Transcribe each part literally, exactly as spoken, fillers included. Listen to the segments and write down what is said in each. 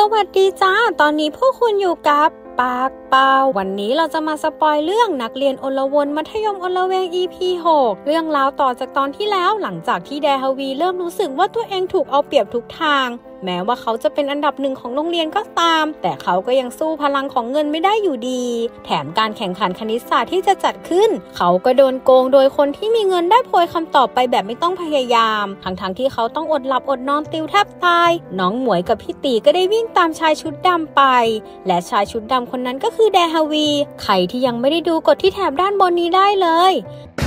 วัสดีจ้าตอนนี้พวกคุณอยู่กับปากเปล่าวันนี้เราจะมาสปอยเรื่องนักเรียนอลวนมัธยมอลเวง อี พี หก เรื่องราวต่อจากตอนที่แล้วหลังจากที่แดฮาวีเริ่มรู้สึกว่าตัวเองถูกเอาเปรียบทุกทางแม้ว่าเขาจะเป็นอันดับหนึ่งของโรงเรียนก็ตามแต่เขาก็ยังสู้พลังของเงินไม่ได้อยู่ดีแถมการแข่งขันคณิตศาสตร์ที่จะจัดขึ้นเขาก็โดนโกงโดยคนที่มีเงินได้โพยคำตอบไปแบบไม่ต้องพยายามทั้งๆที่เขาต้องอดหลับอดนอนติวแทบตายน้องหมวยกับพี่ตีก็ได้วิ่งตามชายชุดดำไปและชายชุดดำคนนั้นก็คือแดฮาวีใครที่ยังไม่ได้ดูกดที่แถบด้านบนนี้ได้เลย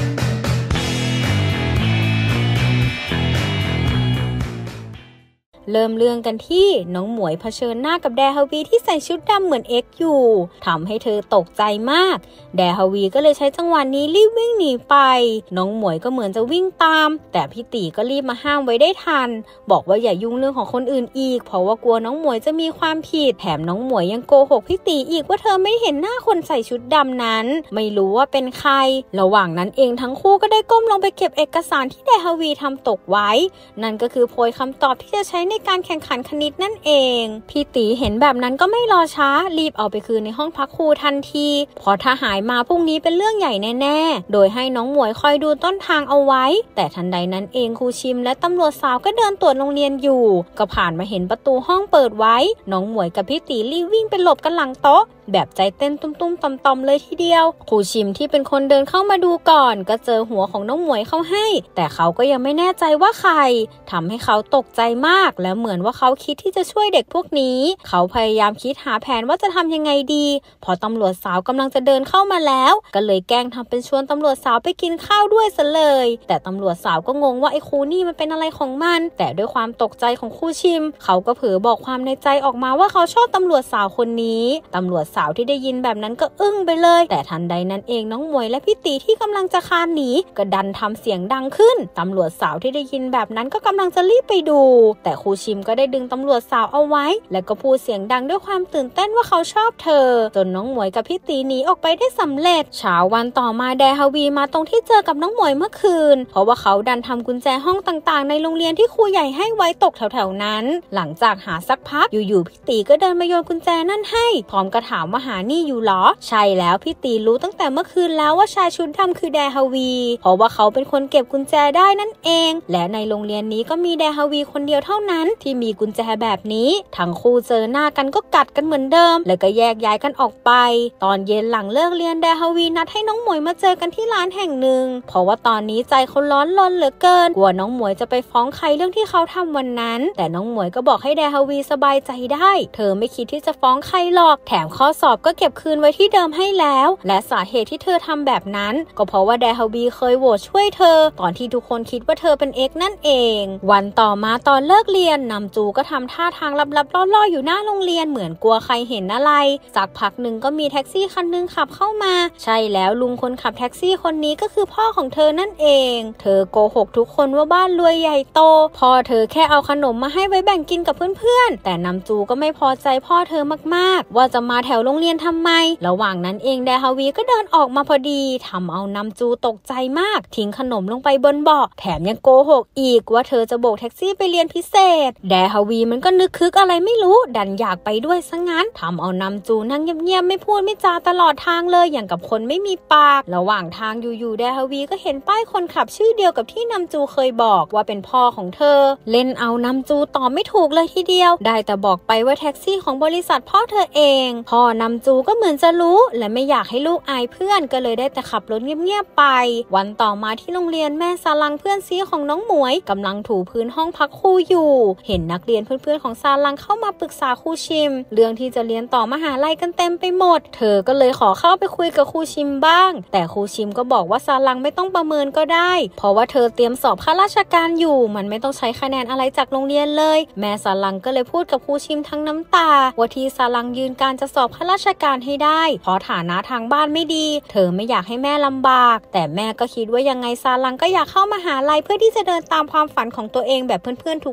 เริ่มเรื่องกันที่น้องหมวยเผชิญหน้ากับแดฮาวีที่ใส่ชุดดำเหมือนเอ็กซ์อยู่ทำให้เธอตกใจมากแดฮาวีก็เลยใช้จังหวะนี้รีบวิ่งหนีไปน้องหมวยก็เหมือนจะวิ่งตามแต่พี่ตีก็รีบมาห้ามไว้ได้ทันบอกว่าอย่ายุ่งเรื่องของคนอื่นอีกเพราะว่ากลัวน้องหมวยจะมีความผิดแถมน้องหมวยยังโกหกพี่ตีอีกว่าเธอไม่เห็นหน้าคนใส่ชุดดำนั้นไม่รู้ว่าเป็นใครระหว่างนั้นเองทั้งคู่ก็ได้ก้มลงไปเก็บเอกสารที่แดฮาวีทำตกไว้นั่นก็คือโพยคำตอบที่จะใช้ในการแข่งขันคณิตนั่นเองพี่ตีเห็นแบบนั้นก็ไม่รอช้ารีบเอาไปคืนในห้องพักครูทันทีเพราะถ้าหายมาพรุ่งนี้เป็นเรื่องใหญ่แน่ๆโดยให้น้องหมวยคอยดูต้นทางเอาไว้แต่ทันใดนั้นเองครูชิมและตำรวจสาวก็เดินตรวจโรงเรียนอยู่ก็ผ่านมาเห็นประตูห้องเปิดไว้น้องหมวยกับพี่ตีรีบวิ่งไปหลบกันหลังโต๊ะแบบใจเต้นตุ้มๆต่อมๆเลยทีเดียวครูชิมที่เป็นคนเดินเข้ามาดูก่อนก็เจอหัวของน้องหมวยเข้าให้แต่เขาก็ยังไม่แน่ใจว่าใครทำให้เขาตกใจมากแล้วเหมือนว่าเขาคิดที่จะช่วยเด็กพวกนี้เขาพยายามคิดหาแผนว่าจะทำยังไงดีพอตำรวจสาวกำลังจะเดินเข้ามาแล้วก็เลยแกล้งทำเป็นชวนตำรวจสาวไปกินข้าวด้วยซะเลยแต่ตำรวจสาวก็งงว่าไอ้ครูนี่มันเป็นอะไรของมันแต่ด้วยความตกใจของครูชิมเขาก็เผลอบอกความในใจออกมาว่าเขาชอบตำรวจสาวคนนี้ตำรวจสาวที่ได้ยินแบบนั้นก็อึ้งไปเลยแต่ทันใดนั้นเองน้องหมวยและพี่ตีที่กำลังจะคลานหนีก็ดันทำเสียงดังขึ้นตำรวจสาวที่ได้ยินแบบนั้นก็กำลังจะรีบไปดูแต่ครูชิมก็ได้ดึงตำรวจสาวเอาไว้แล้วก็พูดเสียงดังด้วยความตื่นเต้นว่าเขาชอบเธอจนน้องหมวยกับพี่ตีหนีออกไปได้สำเร็จเช้าวันต่อมาแดฮาวีมาตรงที่เจอกับน้องหมวยเมื่อคืนเพราะว่าเขาดันทำกุญแจห้องต่างๆในโรงเรียนที่ครูใหญ่ให้ไว้ตกแถวๆนั้นหลังจากหาสักพักอยู่ๆพี่ตีก็เดินมาโยนกุญแจนั่นให้พร้อมกระถามว่าหานี่อยู่หรอใช่แล้วพี่ตีรู้ตั้งแต่เมื่อคืนแล้วว่าชายชุดดำคือแดฮาวีเพราะว่าเขาเป็นคนเก็บกุญแจได้นั่นเองและในโรงเรียนนี้ก็มีแดฮาวีคนเดียวเท่านั้นที่มีกุญแจแบบนี้ทั้งคู่เจอหน้ากันก็กัดกันเหมือนเดิมแล้วก็แยกย้ายกันออกไปตอนเย็นหลังเลิกเรียนแดฮาวีนัดให้น้องหมวยมาเจอกันที่ร้านแห่งหนึ่งเพราะว่าตอนนี้ใจเขาร้อนรนเหลือเกินกลัวน้องหมวยจะไปฟ้องใครเรื่องที่เขาทำวันนั้นแต่น้องหมวยก็บอกให้แดฮาวีสบายใจได้เธอไม่คิดที่จะฟ้องใครหรอกแถมข้อสอบก็เก็บคืนไว้ที่เดิมให้แล้วและสาเหตุที่เธอทำแบบนั้นก็เพราะว่าแดฮาวีเคยโหวตช่วยเธอตอนที่ทุกคนคิดว่าเธอเป็นเอ็กซ์นั่นเองวันต่อมาตอนเลิกเรียนนำจูก็ทำท่าทางลับๆล่อๆอยู่หน้าโรงเรียนเหมือนกลัวใครเห็นอะไรสักพักหนึ่งก็มีแท็กซี่คันนึงขับเข้ามาใช่แล้วลุงคนขับแท็กซี่คนนี้ก็คือพ่อของเธอนั่นเองเธอโกหกทุกคนว่าบ้านรวยใหญ่โตพ่อเธอแค่เอาขนมมาให้ไว้แบ่งกินกับเพื่อนๆแต่นำจูก็ไม่พอใจพ่อเธอมากๆว่าจะมาแถวโรงเรียนทำไมระหว่างนั้นเองแดฮาวีก็เดินออกมาพอดีทำเอานำจูตกใจมากทิ้งขนมลงไปบนเบาะแถมยังโกหกอีกว่าเธอจะโบกแท็กซี่ไปเรียนพิเศษแดฮาวีมันก็นึกคึกอะไรไม่รู้ดันอยากไปด้วยซะงั้นทำเอานำจูนั่งเงียบๆไม่พูดไม่จาตลอดทางเลยอย่างกับคนไม่มีปากระหว่างทางอยู่ๆแดฮาวีก็เห็นป้ายคนขับชื่อเดียวกับที่นำจูเคยบอกว่าเป็นพ่อของเธอเล่นเอานำจูตอบไม่ถูกเลยทีเดียวได้แต่บอกไปว่าแท็กซี่ของบริษัทพ่อเธอเองพ่อนำจูก็เหมือนจะรู้และไม่อยากให้ลูกอายเพื่อนก็เลยได้แต่ขับรถเงียบๆไปวันต่อมาที่โรงเรียนแม่ซาลังเพื่อนซีของน้องหมวยกำลังถูพื้นห้องพักครูอยู่เห็นนักเรียนเพื่อนๆของซาลังเข้ามาปรึกษาครูชิมเรื่องที่จะเรียนต่อมหาลัยกันเต็มไปหมดเธอก็เลยขอเข้าไปคุยกับครูชิมบ้างแต่ครูชิมก็บอกว่าซาลังไม่ต้องประเมินก็ได้เพราะว่าเธอเตรียมสอบข้าราชการอยู่มันไม่ต้องใช้คะแนนอะไรจากโรงเรียนเลยแม่ซาลังก็เลยพูดกับครูชิมทั้งน้ำตาว่าที่ซาลังยืนการจะสอบข้าราชการให้ได้เพราะฐานะทางบ้านไม่ดีเธอไม่อยากให้แม่ลำบากแต่แม่ก็คิดว่ายังไงซาลังก็อยากเข้ามหาลัยเพื่อที่จะเดินตามความฝันของตัวเองแบบเพื่อนๆทุกคน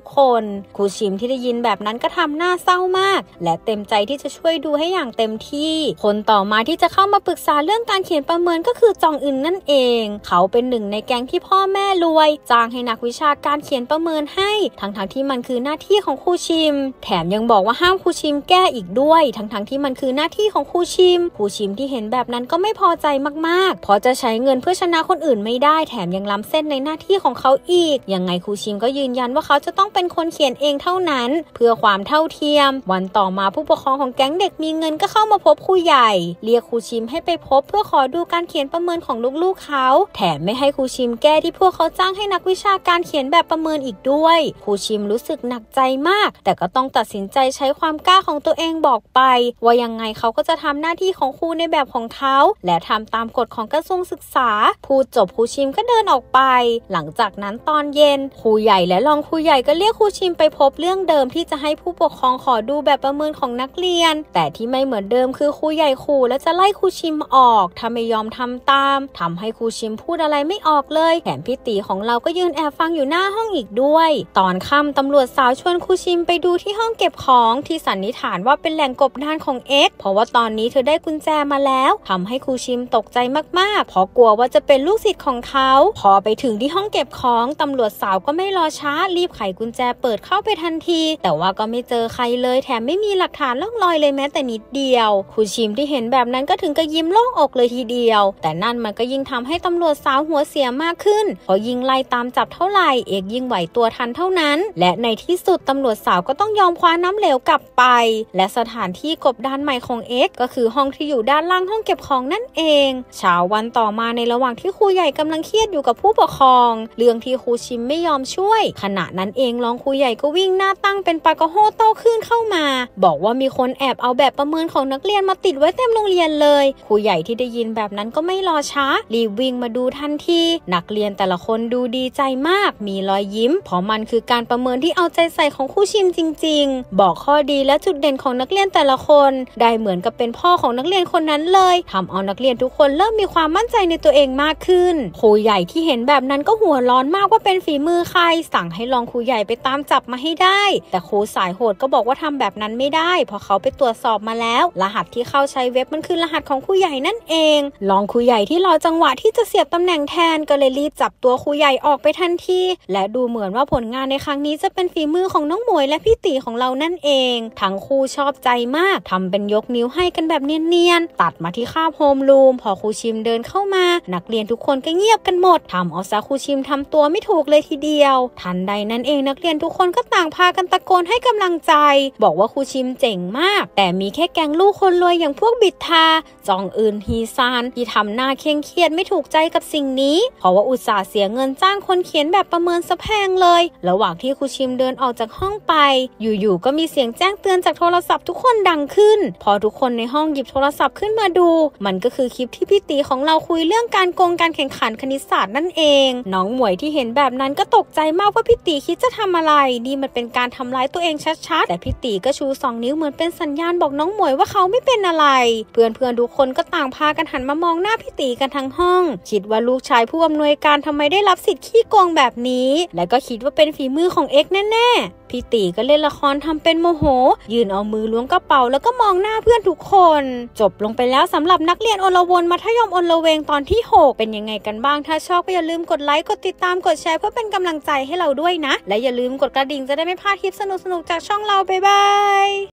ครูชิมที่ได้ยินแบบนั้นก็ทำหน้าเศร้ามากและเต็มใจที่จะช่วยดูให้อย่างเต็มที่คนต่อมาที่จะเข้ามาปรึกษาเรื่องการเขียนประเมินก็คือจองอึนนั่นเองเขาเป็นหนึ่งในแก๊งที่พ่อแม่รวยจ้างให้นักวิชาการเขียนประเมินให้ทั้งๆที่มันคือหน้าที่ของครูชิมแถมยังบอกว่าห้ามครูชิมแก้อีกด้วยทั้งๆที่มันคือหน้าที่ของครูชิมครูชิมที่เห็นแบบนั้นก็ไม่พอใจมากๆเพราะจะใช้เงินเพื่อชนะคนอื่นไม่ได้แถมยังล้ำเส้นในหน้าที่ของเขาอีกยังไงครูชิมก็ยืนยันว่าเขาจะต้องเป็นคนเขียนเองเท่านั้นเพื่อความเท่าเทียมวันต่อมาผู้ปกครองของแก๊งเด็กมีเงินก็เข้ามาพบครูใหญ่เรียกครูชิมให้ไปพบเพื่อขอดูการเขียนประเมินของลูกๆเขาแถมไม่ให้ครูชิมแก้ที่พวกเขาจ้างให้นักวิชาการเขียนแบบประเมินอีกด้วยครูชิมรู้สึกหนักใจมากแต่ก็ต้องตัดสินใจใช้ความกล้าของตัวเองบอกไปว่ายังไงเขาก็จะทำหน้าที่ของครูในแบบของเขาและทำตามกฎของกระทรวงศึกษาพูดจบครูชิมก็เดินออกไปหลังจากนั้นตอนเย็นครูใหญ่และรองครูใหญ่ก็เรียกครูชิมไปพบเรื่องเดิมที่จะให้ผู้ปกครองขอดูแบบประเมินของนักเรียนแต่ที่ไม่เหมือนเดิมคือครูใหญ่ขู่และจะไล่ครูชิมออกถ้าไม่ยอมทำตามทำให้ครูชิมพูดอะไรไม่ออกเลยแถมพี่ตีของเราก็ยืนแอบฟังอยู่หน้าห้องอีกด้วยตอนค่ำตำรวจสาวชวนครูชิมไปดูที่ห้องเก็บของที่สันนิษฐานว่าเป็นแหล่งกบดานของเอ็กซ์เพราะว่าตอนนี้เธอได้กุญแจมาแล้วทำให้ครูชิมตกใจมากๆเพราะกลัวว่าจะเป็นลูกศิษย์ของเขาพอไปถึงที่ห้องเก็บของตำรวจสาวก็ไม่รอช้ารีบไขกุญแจเปิดเข้าไปทันทีแต่ว่าก็ไม่เจอใครเลยแถมไม่มีหลักฐานล่องลอยเลยแม้แต่นิดเดียวครูชิมที่เห็นแบบนั้นก็ถึงกับยิ้มโล่งอกเลยทีเดียวแต่นั่นมันก็ยิ่งทำให้ตำรวจสาวหัวเสียมากขึ้นเพราะยิ่งไล่ตามจับเท่าไหร่เอกยิ่งไหวตัวทันเท่านั้นและในที่สุดตำรวจสาวก็ต้องยอมคว้าน้ำเหลวกลับไปและสถานที่กบดานใหม่ของเอกก็คือห้องที่อยู่ด้านล่างห้องเก็บของนั่นเองเช้าวันต่อมาในระหว่างที่ครูใหญ่กำลังเครียดอยู่กับผู้ปกครองเรื่องที่ครูชิมไม่ยอมช่วยขณะนั้นเองรองครูใหญ่ก็วิ่งหน้าตั้งเป็นปากกระโฮโต้ขึ้นเข้ามาบอกว่ามีคนแอบเอาแบบประเมินของนักเรียนมาติดไว้เต็มโรงเรียนเลยครูใหญ่ที่ได้ยินแบบนั้นก็ไม่รอช้ารีบวิ่งมาดูทันทีนักเรียนแต่ละคนดูดีใจมากมีรอยยิ้มเพราะมันคือการประเมินที่เอาใจใส่ของครูชิมจริงๆบอกข้อดีและจุดเด่นของนักเรียนแต่ละคนได้เหมือนกับเป็นพ่อของนักเรียนคนนั้นเลยทำเอานักเรียนทุกคนเริ่มมีความมั่นใจในตัวเองมากขึ้นครูใหญ่ที่เห็นแบบนั้นก็หัวร้อนมากว่าเป็นฝีมือใครสั่งให้รองครูใหญ่ไปตามจับมาให้ได้แต่ครูสายโหดก็บอกว่าทำแบบนั้นไม่ได้เพราะเขาไปตรวจสอบมาแล้วรหัสที่เข้าใช้เว็บมันคือรหัสของครูใหญ่นั่นเองรองครูใหญ่ที่รอจังหวะที่จะเสียบตำแหน่งแทนก็เลยรีบจับตัวครูใหญ่ออกไปทันทีและดูเหมือนว่าผลงานในครั้งนี้จะเป็นฝีมือของน้องหมวยและพี่ตีของเรานั่นเองทั้งคู่ชอบใจมากทำเป็นยกนิ้วให้กันแบบเนียนๆตัดมาที่คาบโฮมรูมพอครูชิมเดินเข้ามานักเรียนทุกคนก็เงียบกันหมดทำเอาซะครูชิมทำตัวไม่ถูกเลยทีเดียวทันใดนั้นเองนักเรียนทุกคนก็ต่างพากันตะโกนให้กำลังใจบอกว่าครูชิมเจ๋งมากแต่มีแค่แก๊งลูกคนรวยอย่างพวกบิดทาจองอื่นฮีซานที่ทำหน้าเคร่งเครียดไม่ถูกใจกับสิ่งนี้เพราะว่าอุตส่าห์เสียเงินจ้างคนเขียนแบบประเมินสะแพงเลยระหว่างที่ครูชิมเดินออกจากห้องไปอยู่ๆก็มีเสียงแจ้งเตือนจากโทรศัพท์ทุกคนดังขึ้นพอทุกคนในห้องหยิบโทรศัพท์ขึ้นมาดูมันก็คือคลิปที่พี่ตีของเราคุยเรื่องการโกงการแข่งขันคณิตศาสตร์นั่นเองน้องหมวยที่เห็นแบบนั้นก็ตกใจมากว่าพี่ตีคิดจะทำอะไรนี่มันเป็นการทำร้ายตัวเองชัดๆแต่พี่ตีก็ชูสองนิ้วเหมือนเป็นสัญญาณบอกน้องหมวยว่าเขาไม่เป็นอะไรเพื่อนๆทุกคนก็ต่างพากันหันมามองหน้าพี่ตีกันทั้งห้องคิดว่าลูกชายผู้อำนวยการทำไมได้รับสิทธิ์ขี้โกงแบบนี้และก็คิดว่าเป็นฝีมือของเอ็กซ์แน่ๆพี่ตีก็เล่นละครทำเป็นโมโหยืนเอามือล้วงกระเป๋าแล้วก็มองหน้าเพื่อนทุกคนจบลงไปแล้วสำหรับนักเรียนอลวนมัธยมอลเวงตอนที่หกเป็นยังไงกันบ้างถ้าชอบก็อย่าลืมกดไลค์กดติดตามกดแชร์เพื่อเป็นกำลังใจให้เราด้วยนะและอย่าลืมกดกระดิ่งจะได้ไม่พลาดคลิปสนุกๆจากช่องเราบ๊ายบาย